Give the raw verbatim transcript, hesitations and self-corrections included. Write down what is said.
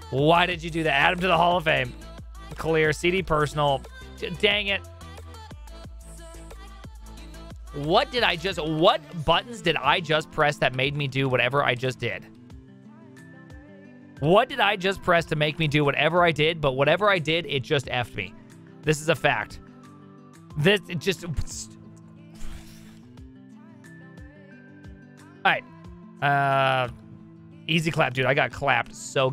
Why did you do that? Add him to the Hall of Fame. Clear. C D personal. D- dang it. What did I just... What buttons did I just press that made me do whatever I just did? What did I just press to make me do whatever I did? But whatever I did, it just effed me. This is a fact. This... It just... Alright. Uh... Easy clap, dude. I got clapped so